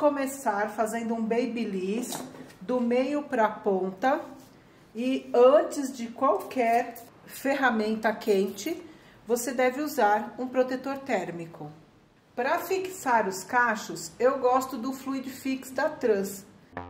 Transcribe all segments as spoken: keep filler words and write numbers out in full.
começar fazendo um babyliss do meio para a ponta. E antes de qualquer ferramenta quente, você deve usar um protetor térmico. Para fixar os cachos, eu gosto do Fluid Fix da Trans.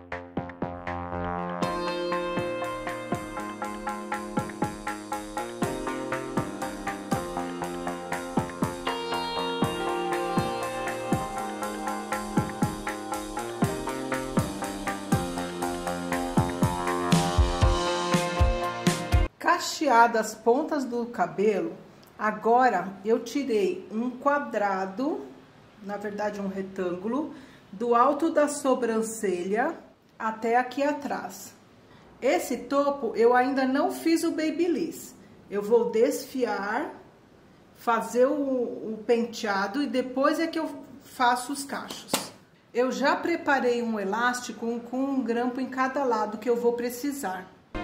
Cacheado as pontas do cabelo, agora eu tirei um quadrado, na verdade um retângulo, do alto da sobrancelha até aqui atrás. Esse topo eu ainda não fiz o babyliss. Eu vou desfiar, fazer o, o penteado e depois é que eu faço os cachos. Eu já preparei um elástico com um grampo em cada lado que eu vou precisar.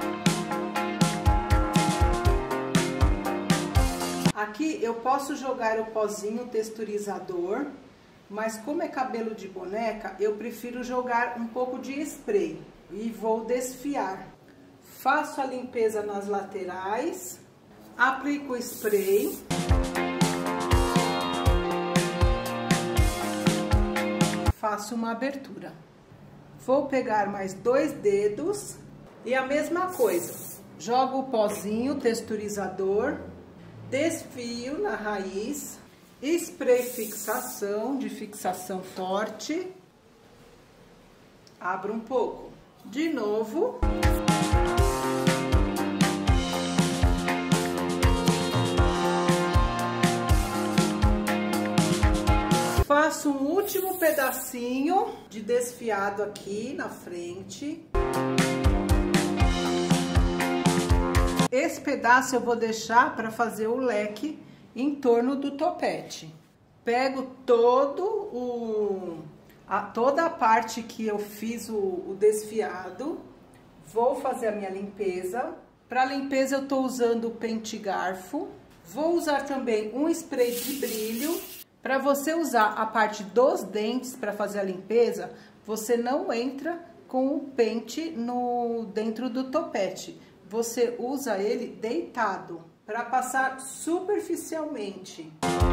Aqui eu posso jogar o pozinho texturizador, mas como é cabelo de boneca, eu prefiro jogar um pouco de spray e vou desfiar. Faço a limpeza nas laterais, aplico o spray. Faço uma abertura. Vou pegar mais dois dedos e a mesma coisa. Jogo o pozinho texturizador. Desfio na raiz, spray fixação, de fixação forte, abro um pouco, de novo, faço um último pedacinho de desfiado aqui na frente. Esse pedaço eu vou deixar para fazer o leque em torno do topete. Pego todo o, a, toda a parte que eu fiz o, o desfiado, vou fazer a minha limpeza. Para limpeza eu tô usando o pente garfo. Vou usar também um spray de brilho. Para você usar a parte dos dentes para fazer a limpeza, você não entra com o pente no, dentro do topete. Você usa ele deitado, para passar superficialmente.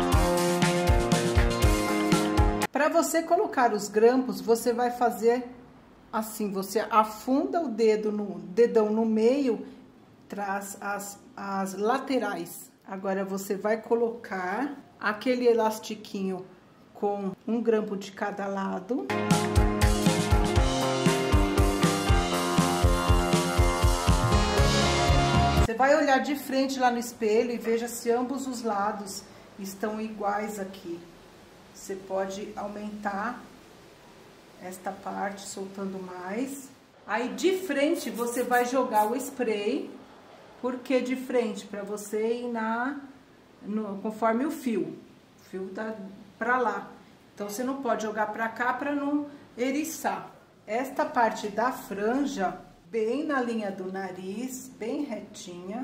Para você colocar os grampos, você vai fazer assim, você afunda o dedo no dedão no meio, traz as, as laterais. Agora você vai colocar aquele elastiquinho com um grampo de cada lado. Você vai olhar de frente lá no espelho e veja se ambos os lados estão iguais aqui. Você pode aumentar esta parte, soltando mais. Aí de frente você vai jogar o spray. Por que de frente? Para você ir na, no, conforme o fio. O fio tá para lá. Então você não pode jogar para cá para não eriçar. Esta parte da franja, bem na linha do nariz, bem retinha.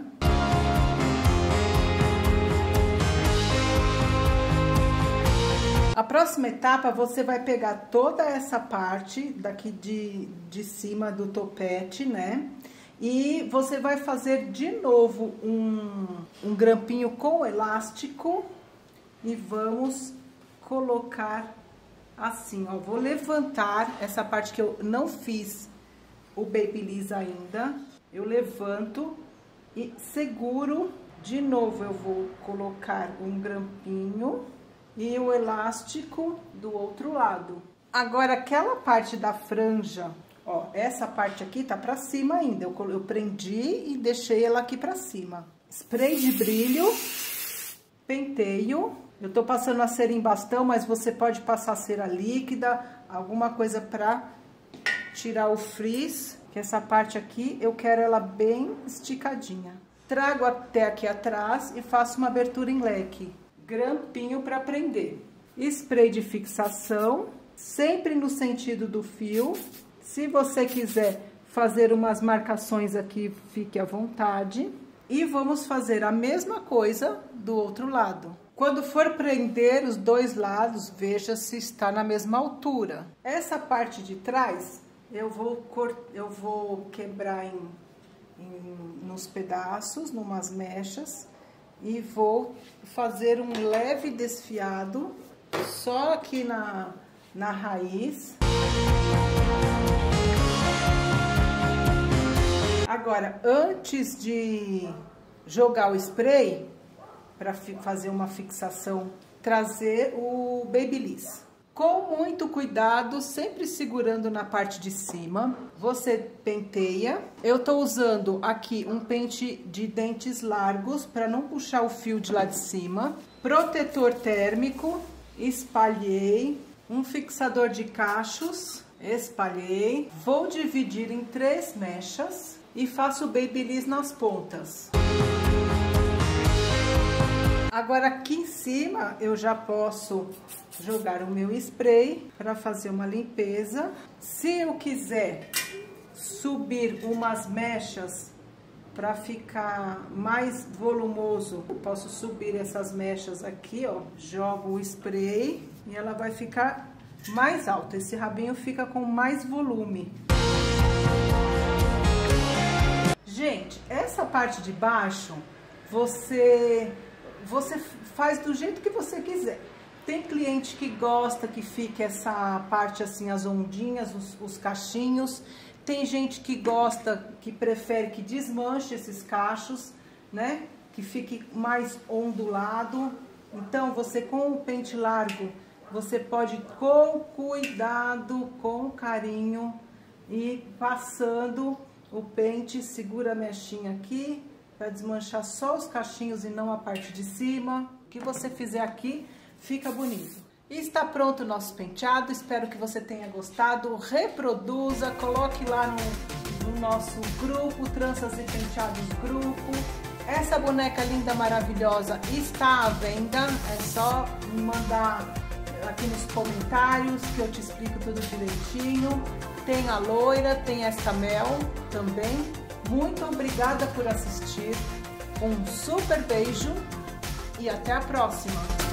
A próxima etapa, você vai pegar toda essa parte daqui de, de cima do topete, né? E você vai fazer de novo um, um grampinho com elástico e vamos colocar assim, ó. Vou levantar essa parte que eu não fiz o babyliss ainda, eu levanto e seguro. De novo eu vou colocar um grampinho e o elástico do outro lado. Agora aquela parte da franja, ó, essa parte aqui tá pra cima ainda, eu, eu prendi e deixei ela aqui pra cima. Spray de brilho, penteio, eu tô passando a cera em bastão, mas você pode passar cera líquida, alguma coisa pra tirar o frizz, que essa parte aqui eu quero ela bem esticadinha. Trago até aqui atrás e faço uma abertura em leque. Grampinho para prender. Spray de fixação, sempre no sentido do fio. Se você quiser fazer umas marcações aqui, fique à vontade. E vamos fazer a mesma coisa do outro lado. Quando for prender os dois lados, veja se está na mesma altura. Essa parte de trás, eu vou, eu vou quebrar em, em, nos pedaços, numas mechas, e vou fazer um leve desfiado, só aqui na, na raiz. Agora, antes de jogar o spray, para fazer uma fixação, trazer o Babyliss. Com muito cuidado, sempre segurando na parte de cima, você penteia. Eu tô usando aqui um pente de dentes largos para não puxar o fio de lá de cima. Protetor térmico, espalhei. Um fixador de cachos, espalhei. Vou dividir em três mechas e faço o Babyliss nas pontas. Agora aqui em cima eu já posso jogar o meu spray para fazer uma limpeza. Se eu quiser subir umas mechas para ficar mais volumoso, eu posso subir essas mechas aqui, ó. Jogo o spray e ela vai ficar mais alta. Esse rabinho fica com mais volume. Gente, essa parte de baixo, você... Você faz do jeito que você quiser. Tem cliente que gosta que fique essa parte assim, as ondinhas, os, os cachinhos. Tem gente que gosta, que prefere que desmanche esses cachos, né? Que fique mais ondulado. Então, você com o pente largo, você pode com cuidado, com carinho, ir passando o pente, segura a mechinha aqui, para desmanchar só os cachinhos e não a parte de cima. O que você fizer aqui, fica bonito. E está pronto o nosso penteado, espero que você tenha gostado. Reproduza, coloque lá no, no nosso grupo, Tranças e Penteados Grupo. Essa boneca linda, maravilhosa, está à venda. É só me mandar aqui nos comentários que eu te explico tudo direitinho. Tem a loira, tem esta mel também. Muito obrigada por assistir, um super beijo e até a próxima!